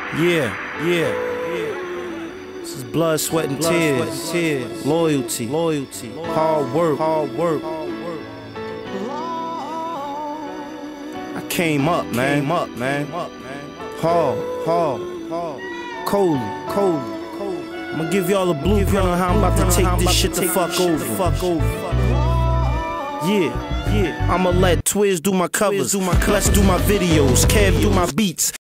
Yeah. This is blood, sweat, and tears. Loyalty, hard work. I came up, man. Hard. Cold. I'ma give y'all a blueprint on how I'm about to take this shit the fuck over. Yeah. I'ma let Twiz do my covers, Let's do my videos, Kev do my beats,